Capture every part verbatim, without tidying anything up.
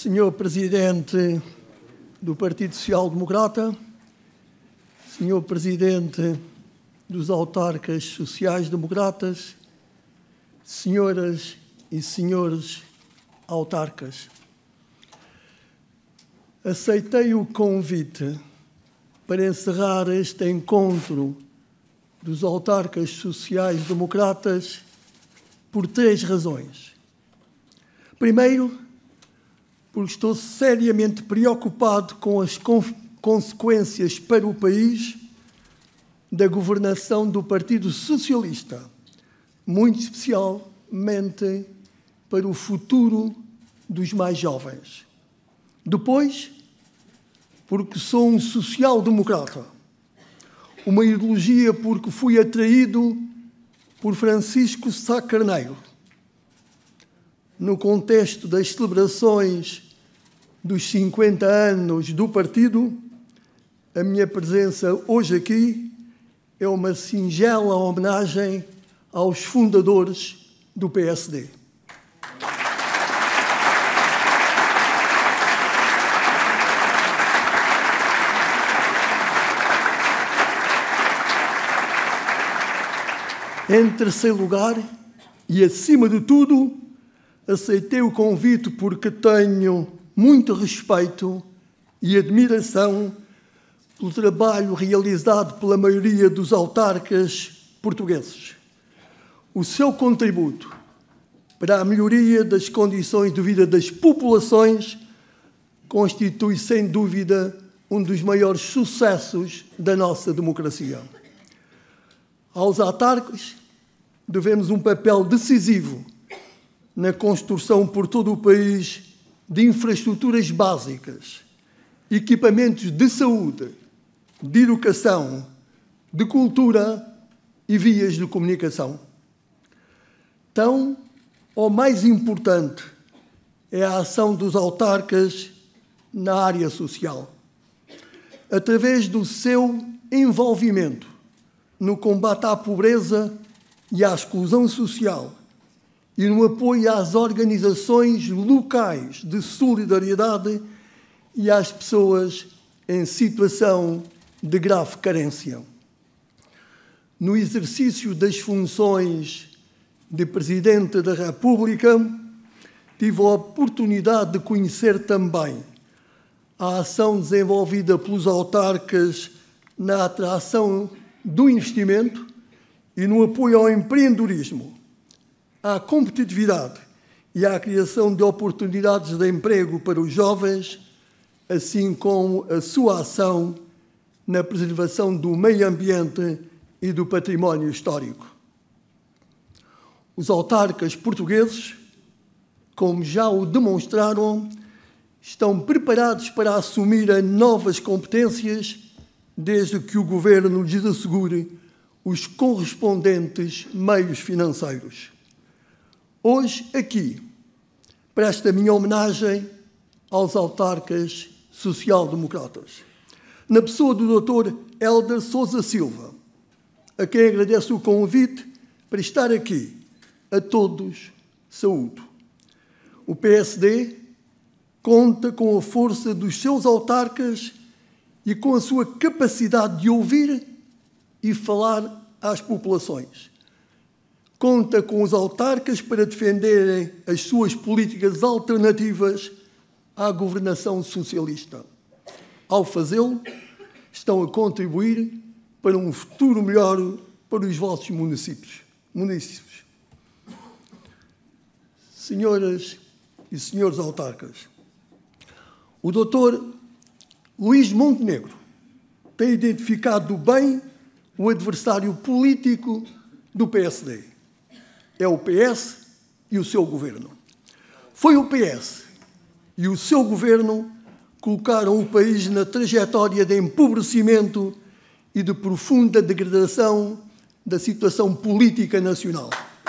senhor Presidente do Partido Social Democrata, senhor Presidente dos Autarcas Sociais Democratas, senhoras e senhores autarcas, aceitei o convite para encerrar este encontro dos autarcas sociais democratas por três razões. Primeiro, porque estou seriamente preocupado com as consequências para o país da governação do Partido Socialista, muito especialmente para o futuro dos mais jovens. Depois, porque sou um social-democrata, uma ideologia porque fui atraído por Francisco Sá Carneiro, no contexto das celebrações dos cinquenta anos do partido. A minha presença hoje aqui é uma singela homenagem aos fundadores do P S D. Em terceiro lugar, e acima de tudo, aceitei o convite porque tenho muito respeito e admiração pelo trabalho realizado pela maioria dos autarcas portugueses. O seu contributo para a melhoria das condições de vida das populações constitui, sem dúvida, um dos maiores sucessos da nossa democracia. Aos autarcas devemos um papel decisivo na construção por todo o país de infraestruturas básicas, equipamentos de saúde, de educação, de cultura e vias de comunicação. Tão, ou mais importante, é a ação dos autarcas na área social. Através do seu envolvimento no combate à pobreza e à exclusão social e no apoio às organizações locais de solidariedade e às pessoas em situação de grave carência. No exercício das funções de Presidente da República, tive a oportunidade de conhecer também a ação desenvolvida pelos autarcas na atração do investimento e no apoio ao empreendedorismo, à competitividade e à criação de oportunidades de emprego para os jovens, assim como a sua ação na preservação do meio ambiente e do património histórico. Os autarcas portugueses, como já o demonstraram, estão preparados para assumir as novas competências desde que o Governo lhes assegure os correspondentes meios financeiros. Hoje, aqui, presto a minha homenagem aos autarcas social-democratas, na pessoa do doutor Hélder Sousa Silva, a quem agradeço o convite para estar aqui. A todos, saúdo. O P S D conta com a força dos seus autarcas e com a sua capacidade de ouvir e falar às populações. Conta com os autarcas para defenderem as suas políticas alternativas à governação socialista. Ao fazê-lo, estão a contribuir para um futuro melhor para os vossos municípios. municípios. Senhoras e senhores autarcas, o doutor Luís Montenegro tem identificado bem o adversário político do P S D. É o P S e o seu governo. Foi o P S e o seu governo que colocaram o país na trajetória de empobrecimento e de profunda degradação da situação política nacional.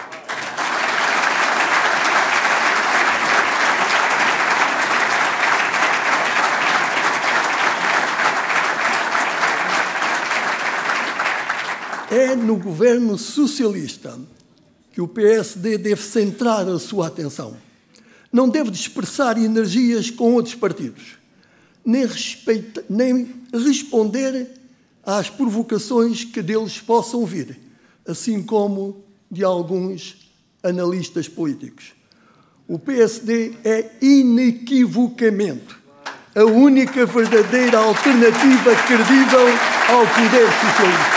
É no governo socialista que o P S D deve centrar a sua atenção. não deve dispersar energias com outros partidos, nem, respeita, nem responder às provocações que deles possam vir, assim como de alguns analistas políticos. O P S D é inequivocamente a única verdadeira alternativa credível ao poder socialista.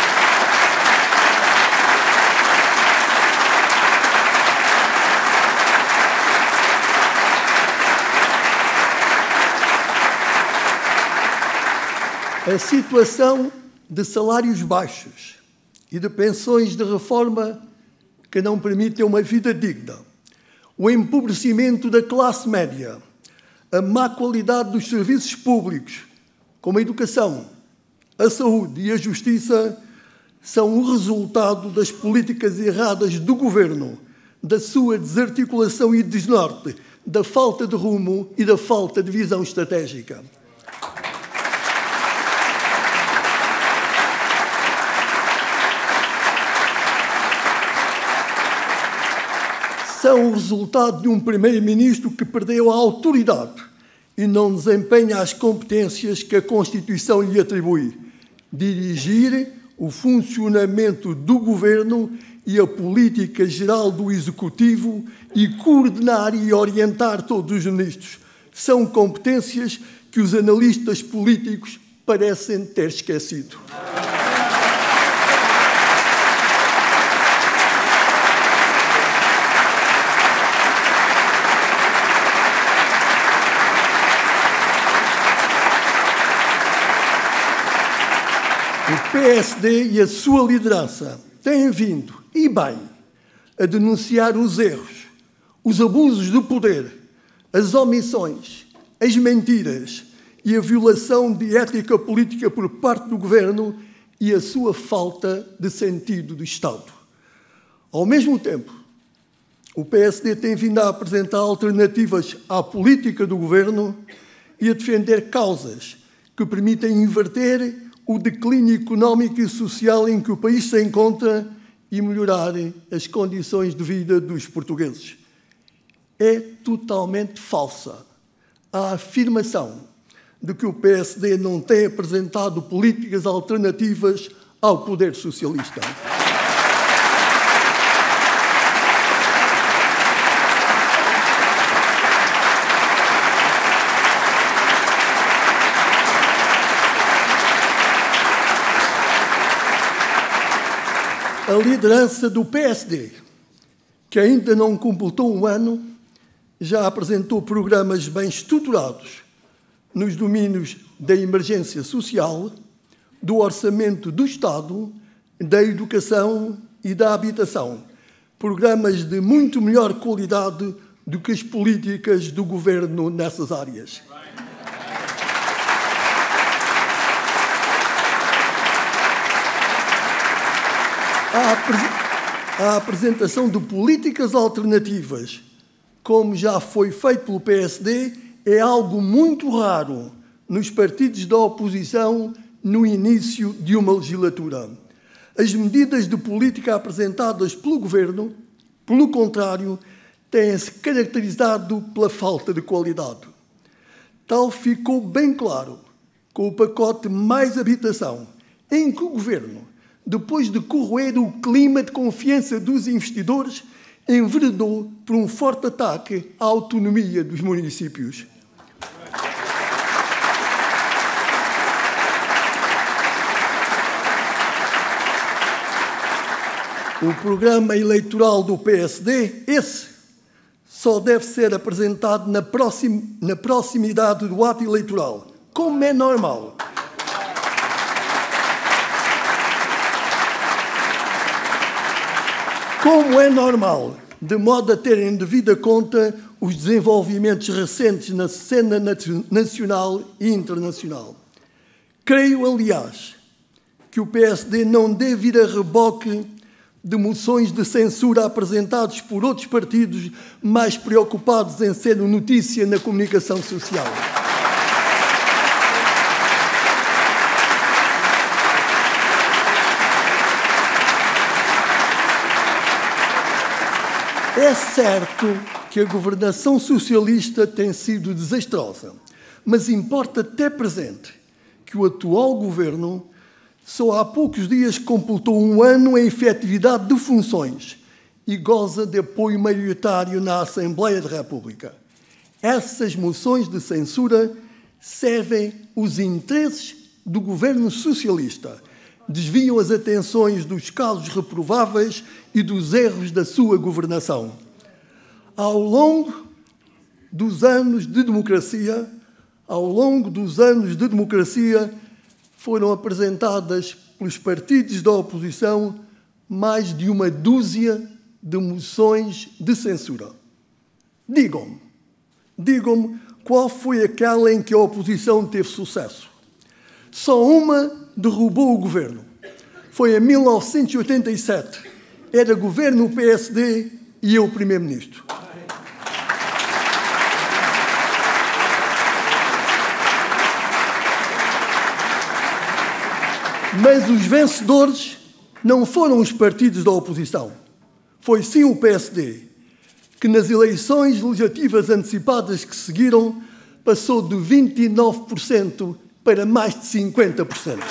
A situação de salários baixos e de pensões de reforma que não permitem uma vida digna, o empobrecimento da classe média, a má qualidade dos serviços públicos, como a educação, a saúde e a justiça, são o resultado das políticas erradas do governo, da sua desarticulação e desnorte, da falta de rumo e da falta de visão estratégica. São o resultado de um primeiro-ministro que perdeu a autoridade e não desempenha as competências que a Constituição lhe atribui: dirigir o funcionamento do governo e a política geral do Executivo e coordenar e orientar todos os ministros. São competências que os analistas políticos parecem ter esquecido. O P S D e a sua liderança têm vindo, e bem, a denunciar os erros, os abusos do poder, as omissões, as mentiras e a violação de ética política por parte do governo e a sua falta de sentido do Estado. Ao mesmo tempo, o P S D tem vindo a apresentar alternativas à política do governo e a defender causas que permitem inverter o declínio económico e social em que o país se encontra e melhorar as condições de vida dos portugueses. É totalmente falsa a afirmação de que o P S D não tem apresentado políticas alternativas ao poder socialista. A liderança do P S D, que ainda não completou um ano, já apresentou programas bem estruturados nos domínios da emergência social, do orçamento do Estado, da educação e da habitação. Programas de muito melhor qualidade do que as políticas do governo nessas áreas. A apresentação de políticas alternativas, como já foi feito pelo P S D, é algo muito raro nos partidos da oposição no início de uma legislatura. As medidas de política apresentadas pelo governo, pelo contrário, têm-se caracterizado pela falta de qualidade. Tal ficou bem claro com o pacote Mais Habitação, em que o governo, depois de corroer o clima de confiança dos investidores, enveredou por um forte ataque à autonomia dos municípios. O programa eleitoral do P S D, esse, só deve ser apresentado na, proxim, na proximidade do ato eleitoral, como é normal. Como é normal, de modo a terem devida conta os desenvolvimentos recentes na cena nacional e internacional. Creio, aliás, que o P S D não deve ir a reboque de moções de censura apresentadas por outros partidos mais preocupados em ser notícia na comunicação social. É certo que a governação socialista tem sido desastrosa, mas importa ter presente que o atual governo só há poucos dias completou um ano em efetividade de funções e goza de apoio maioritário na Assembleia da República. Essas moções de censura servem os interesses do governo socialista, desviam as atenções dos casos reprováveis e dos erros da sua governação. Ao longo dos anos de democracia, ao longo dos anos de democracia, foram apresentadas pelos partidos da oposição mais de uma dúzia de moções de censura. Digam-me, digam-me qual foi aquela em que a oposição teve sucesso. Só uma derrubou o governo. Foi em mil novecentos e oitenta e sete. Era governo P S D e eu primeiro-ministro. Mas os vencedores não foram os partidos da oposição. Foi sim o P S D, que nas eleições legislativas antecipadas que seguiram passou de vinte e nove por cento para mais de cinquenta por cento.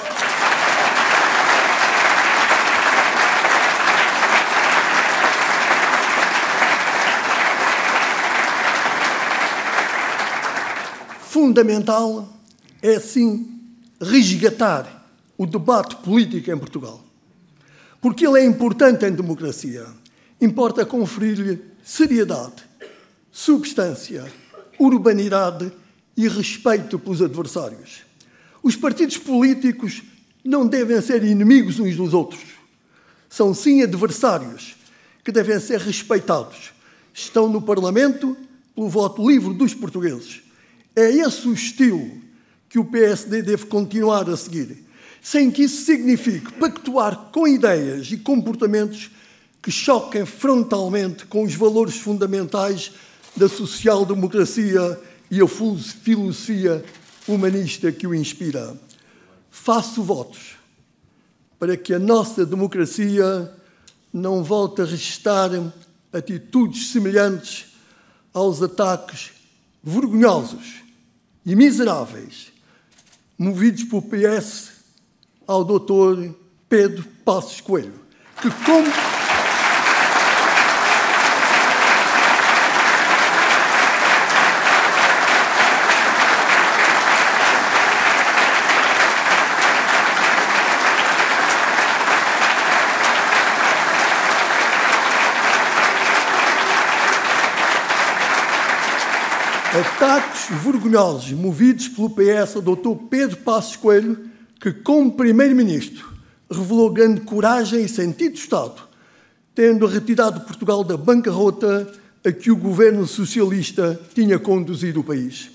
Fundamental é, assim, resgatar o debate político em Portugal. Porque ele é importante em democracia. Importa conferir-lhe seriedade, substância, urbanidade e respeito pelos adversários. Os partidos políticos não devem ser inimigos uns dos outros. São, sim, adversários que devem ser respeitados. Estão no Parlamento pelo voto livre dos portugueses. É esse o estilo que o P S D deve continuar a seguir, sem que isso signifique pactuar com ideias e comportamentos que choquem frontalmente com os valores fundamentais da social-democracia e a filosofia humanista que o inspira. Faço votos para que a nossa democracia não volte a registrar atitudes semelhantes aos ataques vergonhosos e miseráveis movidos pelo P S ao doutor Pedro Passos Coelho, que como... Ataques vergonhosos movidos pelo P S ao doutor Pedro Passos Coelho, que, como primeiro-ministro, revelou grande coragem e sentido de Estado, tendo retirado Portugal da bancarrota a que o governo socialista tinha conduzido o país.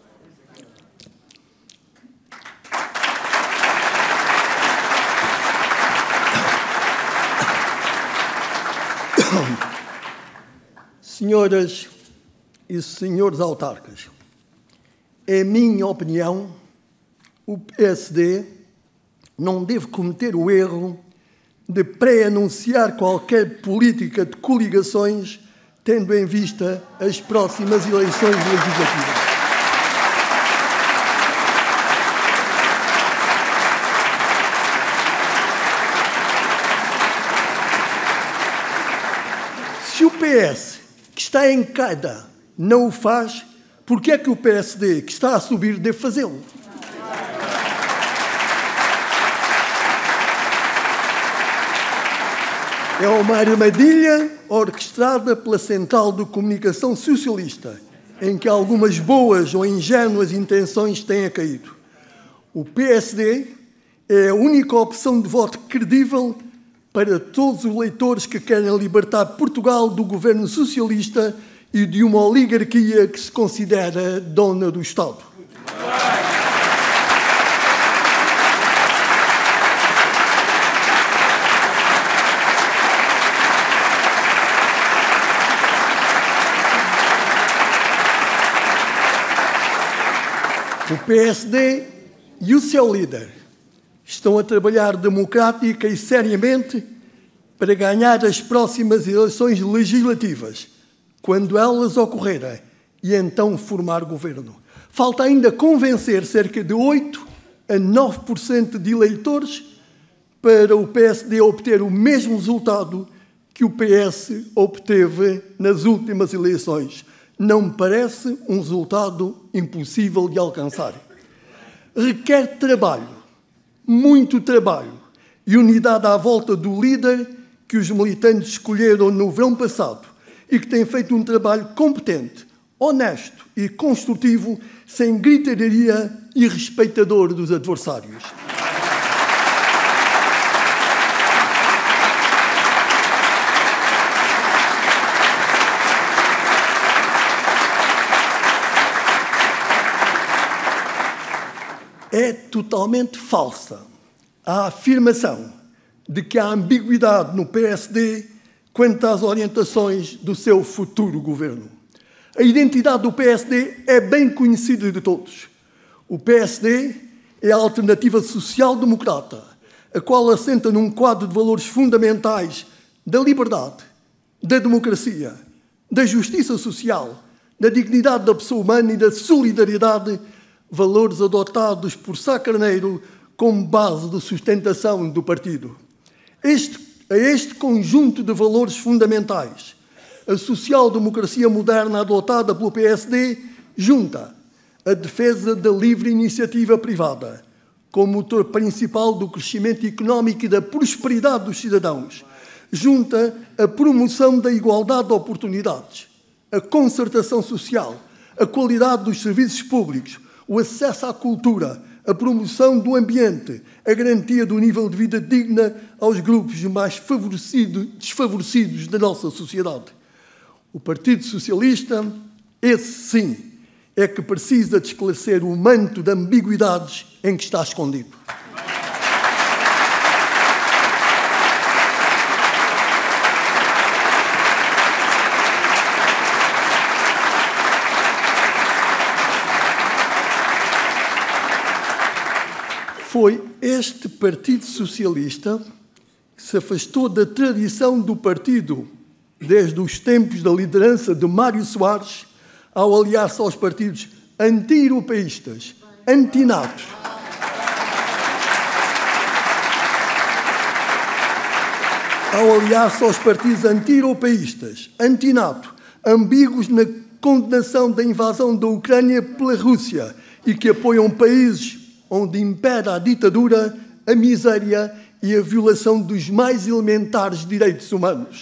Senhoras e senhores autarcas, em minha opinião, o P S D não deve cometer o erro de pré-anunciar qualquer política de coligações, tendo em vista as próximas eleições legislativas. Se o P S, que está em queda, não o faz, por que é que o P S D, que está a subir, deve fazê-lo? É uma armadilha orquestrada pela Central de Comunicação Socialista, em que algumas boas ou ingênuas intenções têm caído. O P S D é a única opção de voto credível para todos os eleitores que querem libertar Portugal do governo socialista e de uma oligarquia que se considera dona do Estado. O P S D e o seu líder estão a trabalhar democrática e seriamente para ganhar as próximas eleições legislativas, quando elas ocorrerem, e então formar governo. Falta ainda convencer cerca de oito a nove por cento de eleitores para o P S D obter o mesmo resultado que o P S obteve nas últimas eleições. Não me parece um resultado impossível de alcançar. Requer trabalho, muito trabalho, e unidade à volta do líder que os militantes escolheram no verão passado e que tem feito um trabalho competente, honesto e construtivo, sem gritaria e respeitador dos adversários. É totalmente falsa a afirmação de que há ambiguidade no P S D quanto às orientações do seu futuro governo. A identidade do P S D é bem conhecida de todos. O P S D é a alternativa social-democrata, a qual assenta num quadro de valores fundamentais da liberdade, da democracia, da justiça social, da dignidade da pessoa humana e da solidariedade, valores adotados por Sá Carneiro como base de sustentação do partido. Este, a este conjunto de valores fundamentais, a social-democracia moderna adotada pelo P S D junta a defesa da livre iniciativa privada como motor principal do crescimento económico e da prosperidade dos cidadãos, junta a promoção da igualdade de oportunidades, a concertação social, a qualidade dos serviços públicos, o acesso à cultura, a promoção do ambiente, a garantia do nível de vida digna aos grupos mais favorecidos, desfavorecidos da nossa sociedade. O Partido Socialista, esse sim, é que precisa de esclarecer o manto de ambiguidades em que está escondido. Foi este Partido Socialista que se afastou da tradição do partido desde os tempos da liderança de Mário Soares ao aliar-se aos partidos anti-europeístas, anti-natos. Ao aliar-se aos partidos anti-europeístas, anti-nato, ambíguos na condenação da invasão da Ucrânia pela Rússia e que apoiam países onde impera a ditadura, a miséria e a violação dos mais elementares direitos humanos.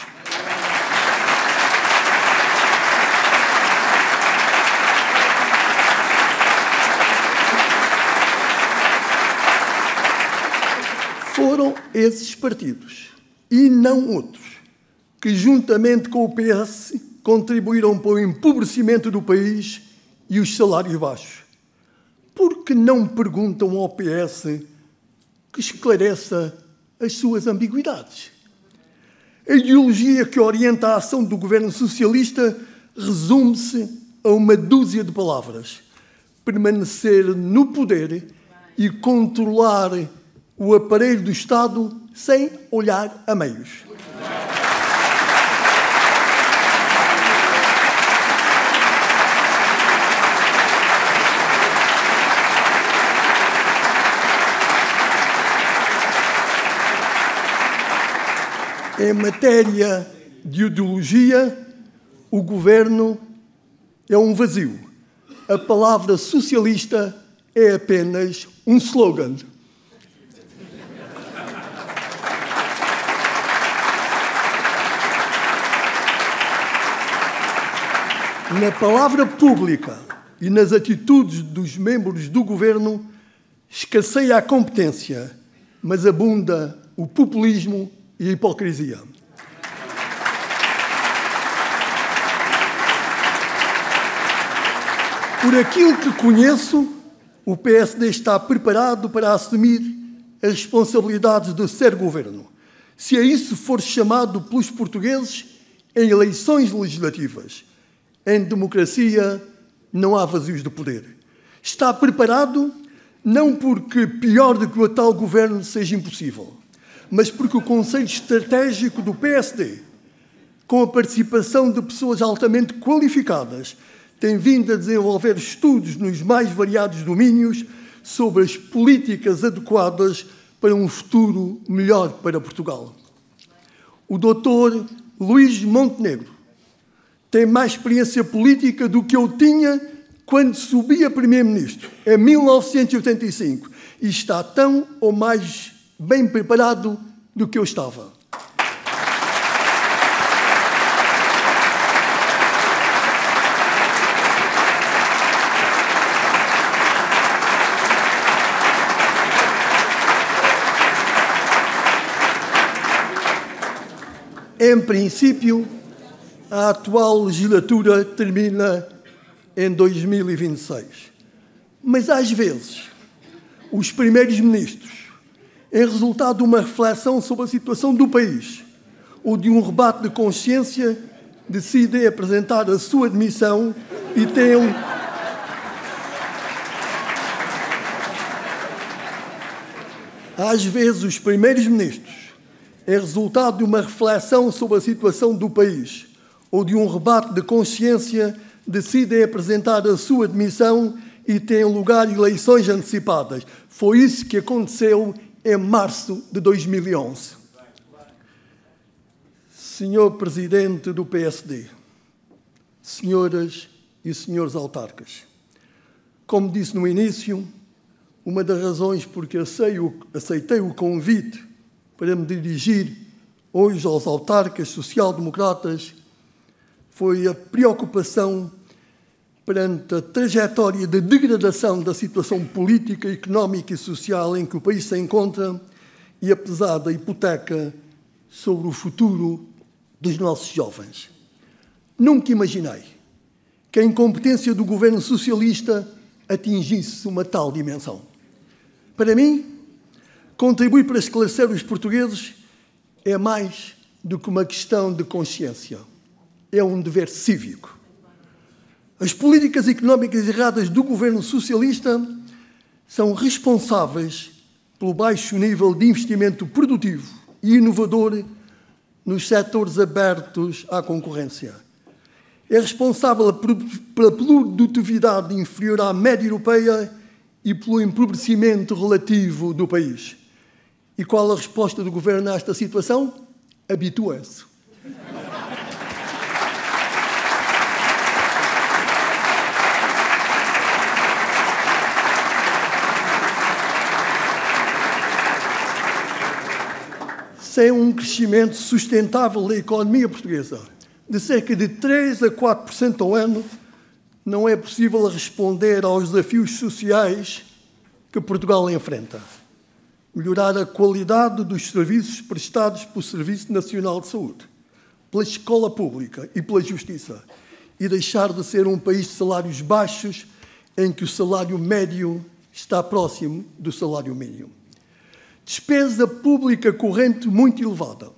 Foram esses partidos, e não outros, que juntamente com o P S contribuíram para o empobrecimento do país e os salários baixos. Por que não perguntam ao P S que esclareça as suas ambiguidades? A ideologia que orienta a ação do governo socialista resume-se a uma dúzia de palavras: permanecer no poder e controlar o aparelho do Estado sem olhar a meios. Em matéria de ideologia, o governo é um vazio. A palavra socialista é apenas um slogan. Na palavra pública e nas atitudes dos membros do governo, escasseia a competência, mas abunda o populismo e a hipocrisia. Por aquilo que conheço, o P S D está preparado para assumir as responsabilidades de ser governo, se a isso for chamado pelos portugueses em eleições legislativas. Em democracia não há vazios de poder. Está preparado não porque pior do que o atual governo seja impossível, mas porque o Conselho Estratégico do P S D, com a participação de pessoas altamente qualificadas, tem vindo a desenvolver estudos nos mais variados domínios sobre as políticas adequadas para um futuro melhor para Portugal. O doutor Luís Montenegro tem mais experiência política do que eu tinha quando subi a primeiro-ministro, em mil novecentos e oitenta e cinco, e está tão ou mais bem preparado do que eu estava. Em princípio, a atual legislatura termina em dois mil e vinte e seis. Mas, às vezes, os primeiros ministros, em resultado de uma reflexão sobre a situação do país ou de um rebate de consciência, decidem apresentar a sua demissão e têm... Às vezes, os primeiros ministros, em resultado de uma reflexão sobre a situação do país ou de um rebate de consciência, decidem apresentar a sua demissão e têm lugar eleições antecipadas. Foi isso que aconteceu em março de dois mil e onze. Senhor Presidente do P S D, senhoras e senhores autarcas, como disse no início, uma das razões porque aceitei o convite para me dirigir hoje aos autarcas social-democratas foi a preocupação perante a trajetória de degradação da situação política, económica e social em que o país se encontra e a pesada hipoteca sobre o futuro dos nossos jovens. Nunca imaginei que a incompetência do governo socialista atingisse uma tal dimensão. Para mim, contribuir para esclarecer os portugueses é mais do que uma questão de consciência. É um dever cívico. As políticas económicas erradas do governo socialista são responsáveis pelo baixo nível de investimento produtivo e inovador nos setores abertos à concorrência. É responsável pela produtividade inferior à média europeia e pelo empobrecimento relativo do país. E qual a resposta do governo a esta situação? Habitua-se. Sem um crescimento sustentável da economia portuguesa, de cerca de três a quatro por cento ao ano, não é possível responder aos desafios sociais que Portugal enfrenta. Melhorar a qualidade dos serviços prestados pelo Serviço Nacional de Saúde, pela escola pública e pela justiça, e deixar de ser um país de salários baixos em que o salário médio está próximo do salário mínimo. Despesa pública corrente muito elevada,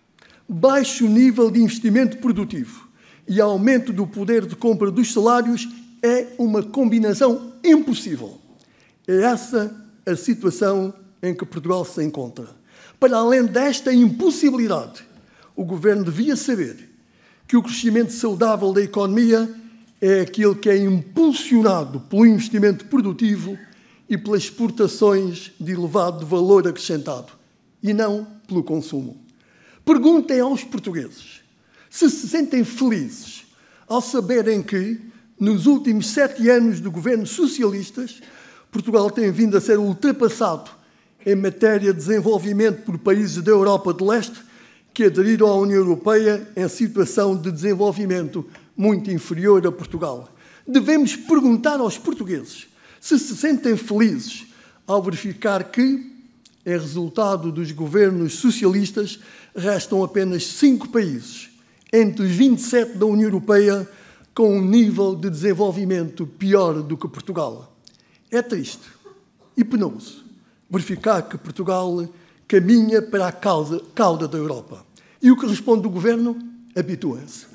baixo nível de investimento produtivo e aumento do poder de compra dos salários é uma combinação impossível. É essa a situação em que Portugal se encontra. Para além desta impossibilidade, o governo devia saber que o crescimento saudável da economia é aquele que é impulsionado pelo investimento produtivo e pelas exportações de elevado valor acrescentado, e não pelo consumo. Perguntem aos portugueses se se sentem felizes ao saberem que, nos últimos sete anos do governo socialistas, Portugal tem vindo a ser ultrapassado em matéria de desenvolvimento por países da Europa de Leste que aderiram à União Europeia em situação de desenvolvimento muito inferior a Portugal. Devemos perguntar aos portugueses se se sentem felizes ao verificar que, em resultado dos governos socialistas, restam apenas cinco países, entre os vinte e sete da União Europeia, com um nível de desenvolvimento pior do que Portugal. É triste e penoso verificar que Portugal caminha para a causa, cauda da Europa. E o que responde o governo? Habitua-se.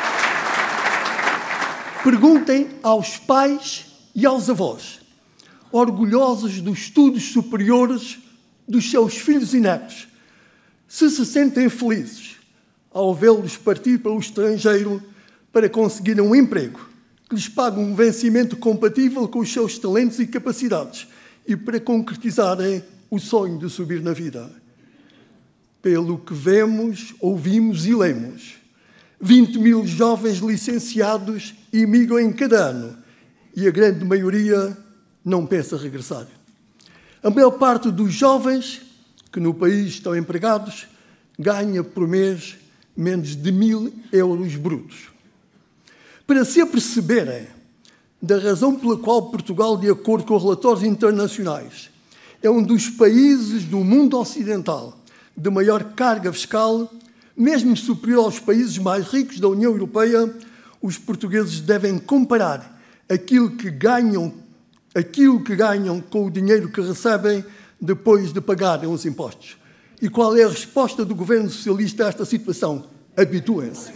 Perguntem aos pais e aos avós orgulhosos dos estudos superiores dos seus filhos e netos, se se sentem felizes ao vê-los partir para o estrangeiro para conseguir um emprego que lhes pague um vencimento compatível com os seus talentos e capacidades e para concretizarem o sonho de subir na vida. Pelo que vemos, ouvimos e lemos, vinte mil jovens licenciados imigram em cada ano e a grande maioria não pensa regressar. A maior parte dos jovens que no país estão empregados ganha por mês menos de mil euros brutos. Para se aperceberem da razão pela qual Portugal, de acordo com relatórios internacionais, é um dos países do mundo ocidental de maior carga fiscal, mesmo superior aos países mais ricos da União Europeia, os portugueses devem comparar aquilo que ganham, aquilo que ganham com o dinheiro que recebem depois de pagarem os impostos. E qual é a resposta do governo socialista a esta situação? Habituem-se.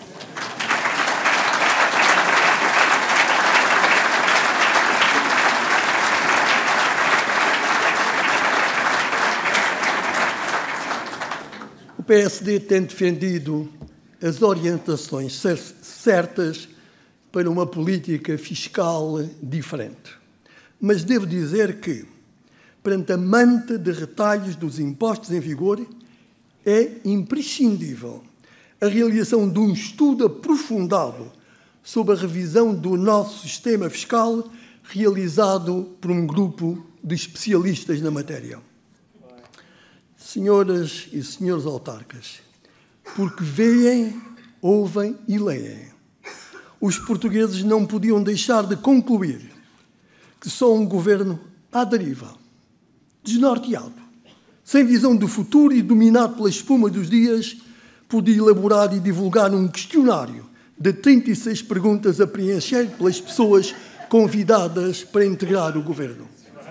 O P S D tem defendido as orientações certas para uma política fiscal diferente. Mas devo dizer que, perante a manta de retalhos dos impostos em vigor, é imprescindível a realização de um estudo aprofundado sobre a revisão do nosso sistema fiscal realizado por um grupo de especialistas na matéria. Senhoras e senhores autarcas, porque veem, ouvem e leem, os portugueses não podiam deixar de concluir que só um governo à deriva, desnorteado, sem visão do futuro e dominado pela espuma dos dias, podia elaborar e divulgar um questionário de trinta e seis perguntas a preencher pelas pessoas convidadas para integrar o governo.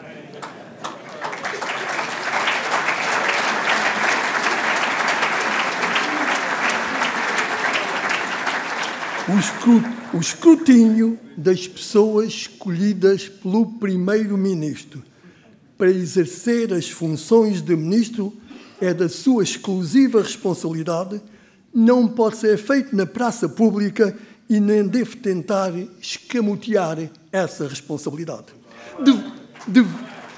O escrutínio das pessoas escolhidas pelo primeiro-ministro para exercer as funções de ministro é da sua exclusiva responsabilidade, não pode ser feito na praça pública e nem deve tentar escamotear essa responsabilidade. De, de,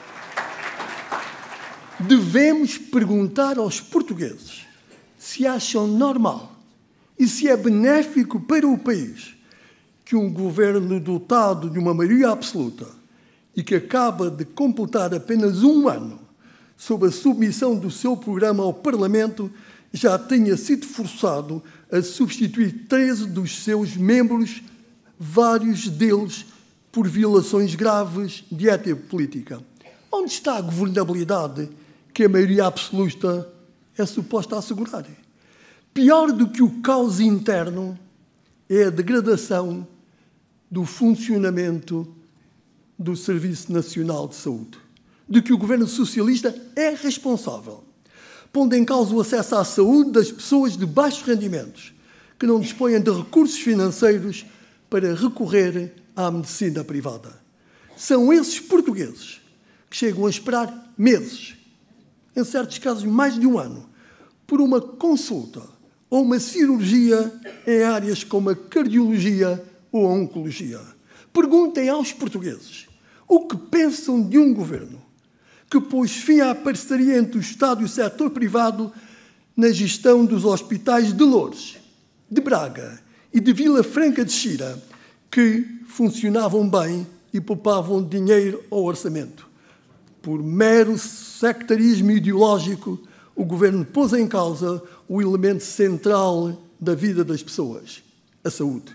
devemos perguntar aos portugueses se acham normal e se é benéfico para o país que um governo dotado de uma maioria absoluta e que acaba de completar apenas um ano sob a submissão do seu programa ao Parlamento já tenha sido forçado a substituir treze dos seus membros, vários deles por violações graves de ética política. Onde está a governabilidade que a maioria absoluta é suposta assegurar? Pior do que o caos interno é a degradação do funcionamento do Serviço Nacional de Saúde, de que o governo socialista é responsável, pondo em causa o acesso à saúde das pessoas de baixos rendimentos, que não dispõem de recursos financeiros para recorrer à medicina privada. São esses portugueses que chegam a esperar meses, em certos casos mais de um ano, por uma consulta ou uma cirurgia em áreas como a cardiologia ou a oncologia. Perguntem aos portugueses o que pensam de um governo que pôs fim à parceria entre o Estado e o setor privado na gestão dos hospitais de Loures, de Braga e de Vila Franca de Xira, que funcionavam bem e poupavam dinheiro ao orçamento. Por mero sectarismo ideológico, o governo pôs em causa o elemento central da vida das pessoas, a saúde.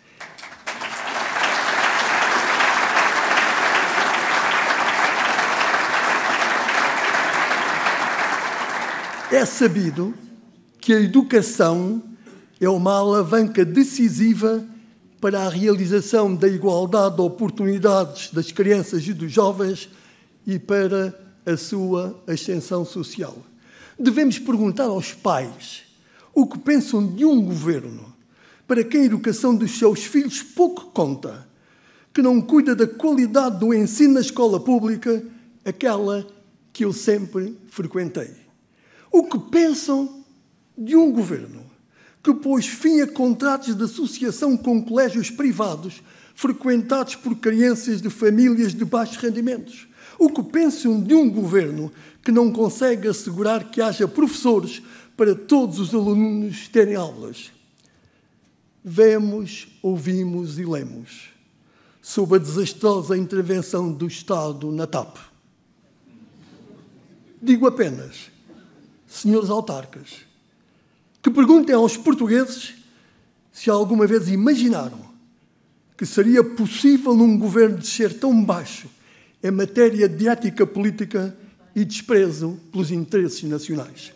É sabido que a educação é uma alavanca decisiva para a realização da igualdade de oportunidades das crianças e dos jovens e para a sua ascensão social. Devemos perguntar aos pais o que pensam de um governo para quem a educação dos seus filhos pouco conta, que que não cuida da qualidade do ensino na escola pública, aquela que eu sempre frequentei? O que pensam de um governo que pôs fim a contratos de associação com colégios privados frequentados por crianças de famílias de baixos rendimentos? O que pensam de um governo que não consegue assegurar que haja professores para todos os alunos terem aulas? Vemos, ouvimos e lemos sobre a desastrosa intervenção do Estado na T A P. Digo apenas, senhores autarcas, que perguntem aos portugueses se alguma vez imaginaram que seria possível um governo descer tão baixo em matéria de ética política e desprezo pelos interesses nacionais.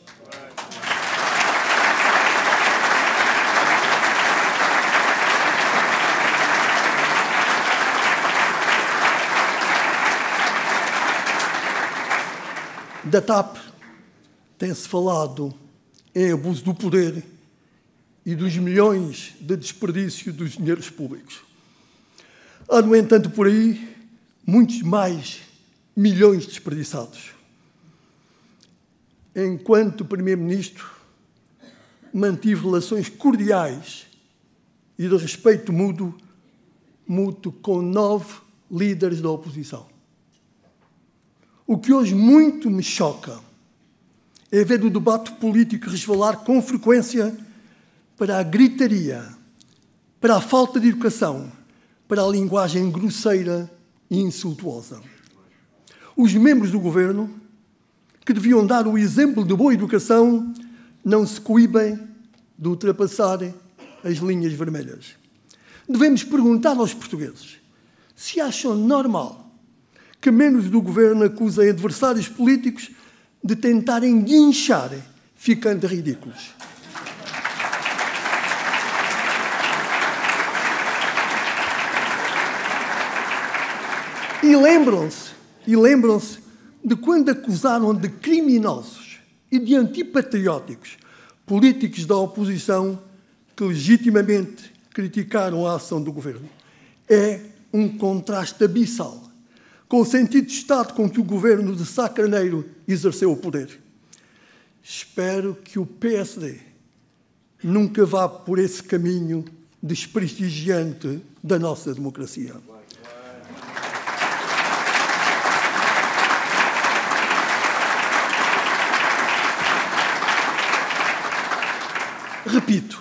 Da T A P tem-se falado em abuso do poder e dos milhões de desperdício dos dinheiros públicos. Há, no entanto, por aí, muitos mais milhões desperdiçados. Enquanto Primeiro-Ministro, mantive relações cordiais e de respeito mútuo, mútuo com nove líderes da oposição. O que hoje muito me choca é ver o debate político resvalar com frequência para a gritaria, para a falta de educação, para a linguagem grosseira e insultuosa. Os membros do governo, que deviam dar o exemplo de boa educação, não se coíbem de ultrapassar as linhas vermelhas. Devemos perguntar aos portugueses se acham normal que membros do governo acusem adversários políticos de tentarem guinchar, ficando ridículos. E lembram-se, e lembram-se de quando acusaram de criminosos e de antipatrióticos políticos da oposição que legitimamente criticaram a ação do governo. É um contraste abissal com o sentido de Estado com que o governo de Sá Carneiro exerceu o poder. Espero que o P S D nunca vá por esse caminho desprestigiante da nossa democracia. Repito,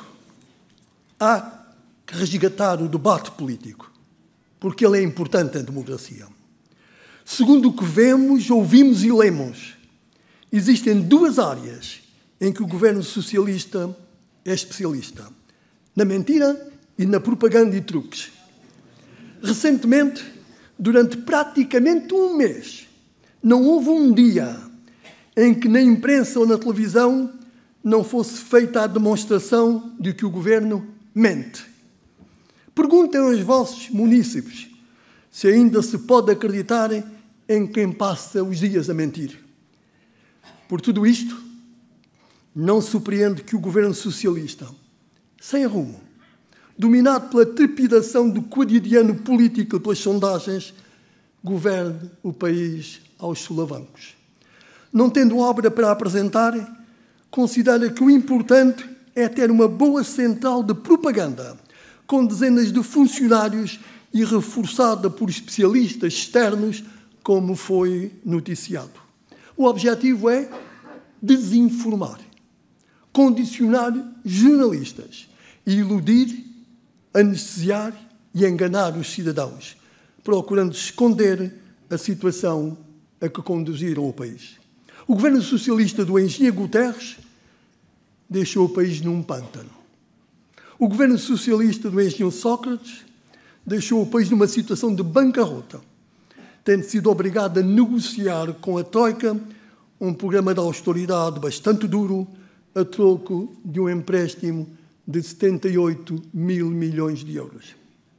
há que resgatar o debate político, porque ele é importante na democracia. Segundo o que vemos, ouvimos e lemos, existem duas áreas em que o governo socialista é especialista: na mentira e na propaganda e truques. Recentemente, durante praticamente um mês, não houve um dia em que na imprensa ou na televisão não fosse feita a demonstração de que o governo mente. Perguntem aos vossos munícipes se ainda se pode acreditar em quem passa os dias a mentir. Por tudo isto, não surpreende que o governo socialista, sem rumo, dominado pela trepidação do cotidiano político e pelas sondagens, governe o país aos solavancos. Não tendo obra para apresentar, considera que o importante é ter uma boa central de propaganda, com dezenas de funcionários e reforçada por especialistas externos, como foi noticiado. O objetivo é desinformar, condicionar jornalistas e iludir, anestesiar e enganar os cidadãos, procurando esconder a situação a que conduziram o país. O governo socialista do engenheiro Guterres deixou o país num pântano. O governo socialista do engenheiro Sócrates deixou o país numa situação de bancarrota, tendo sido obrigado a negociar com a Troika um programa de austeridade bastante duro, a troco de um empréstimo de setenta e oito mil milhões de euros.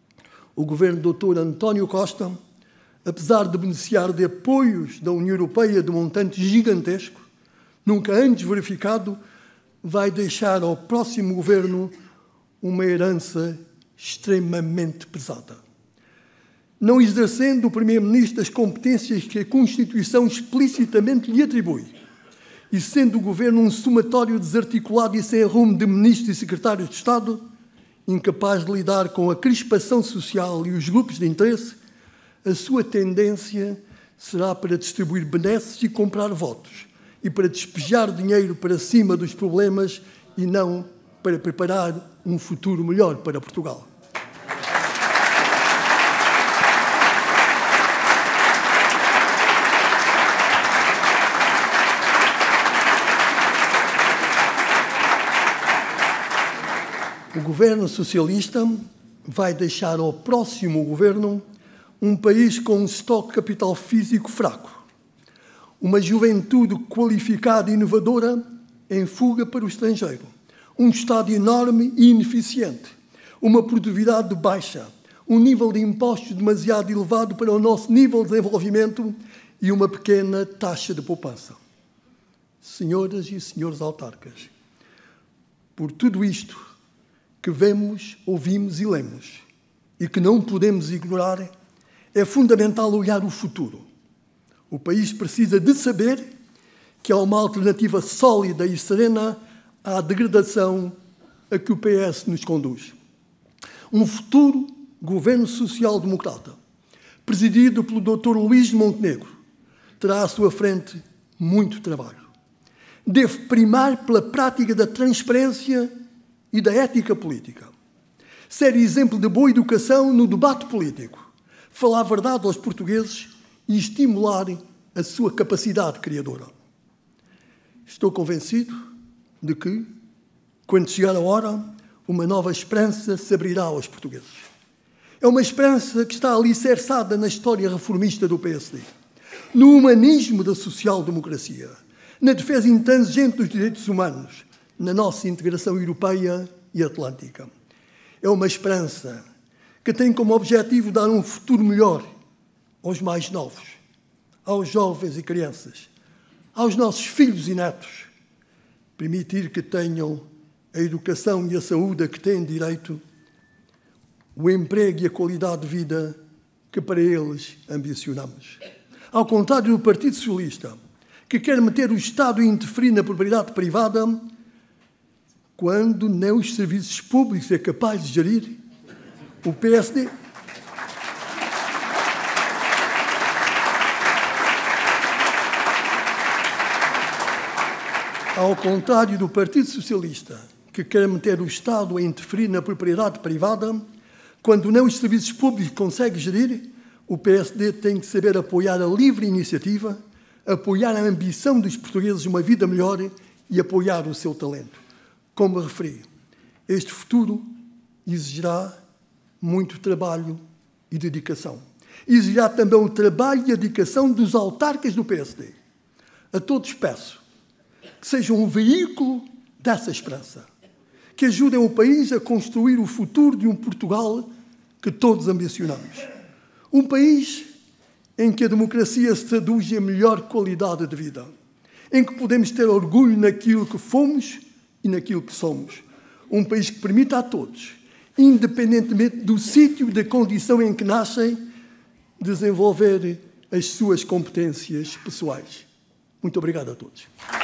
O governo do doutor António Costa, apesar de beneficiar de apoios da União Europeia de montante gigantesco, nunca antes verificado, vai deixar ao próximo governo uma herança extremamente pesada. não exercendo o Primeiro-Ministro as competências que a Constituição explicitamente lhe atribui, e sendo o Governo um somatório desarticulado e sem rumo de ministros e secretários de Estado, incapaz de lidar com a crispação social e os grupos de interesse, a sua tendência será para distribuir benesses e comprar votos, e para despejar dinheiro para cima dos problemas e não para preparar um futuro melhor para Portugal. O governo socialista vai deixar ao próximo governo um país com um estoque de capital físico fraco, uma juventude qualificada e inovadora em fuga para o estrangeiro, um Estado enorme e ineficiente, uma produtividade baixa, um nível de impostos demasiado elevado para o nosso nível de desenvolvimento e uma pequena taxa de poupança. Senhoras e senhores autarcas, por tudo isto que vemos, ouvimos e lemos, e que não podemos ignorar, é fundamental olhar o futuro. O país precisa de saber que há uma alternativa sólida e serena à degradação a que o P S nos conduz. Um futuro governo social-democrata, presidido pelo doutor Luís Montenegro, terá à sua frente muito trabalho. Deve primar pela prática da transparência e da ética política. Ser exemplo de boa educação no debate político, falar a verdade aos portugueses e estimular a sua capacidade criadora. Estou convencido de que, quando chegar a hora, uma nova esperança se abrirá aos portugueses. É uma esperança que está alicerçada na história reformista do P S D, no humanismo da social-democracia, na defesa intransigente dos direitos humanos, na nossa integração europeia e atlântica. É uma esperança que tem como objetivo dar um futuro melhor aos mais novos, aos jovens e crianças, aos nossos filhos e netos, permitir que tenham a educação e a saúde a que têm direito, o emprego e a qualidade de vida que para eles ambicionamos. Ao contrário do Partido Socialista, que quer meter o Estado a interferir na propriedade privada, quando nem os serviços públicos é capaz de gerir, o P S D... Ao contrário do Partido Socialista, que quer meter o Estado a interferir na propriedade privada, quando nem os serviços públicos consegue gerir, o P S D tem que saber apoiar a livre iniciativa, apoiar a ambição dos portugueses de uma vida melhor e apoiar o seu talento. Como referi, este futuro exigirá muito trabalho e dedicação. Exigirá também o trabalho e a dedicação dos autarcas do P S D. A todos peço que sejam um veículo dessa esperança, que ajudem o país a construir o futuro de um Portugal que todos ambicionamos. Um país em que a democracia se traduz em melhor qualidade de vida, em que podemos ter orgulho naquilo que fomos e naquilo que somos. Um país que permita a todos, independentemente do sítio e da condição em que nascem, desenvolver as suas competências pessoais. Muito obrigado a todos.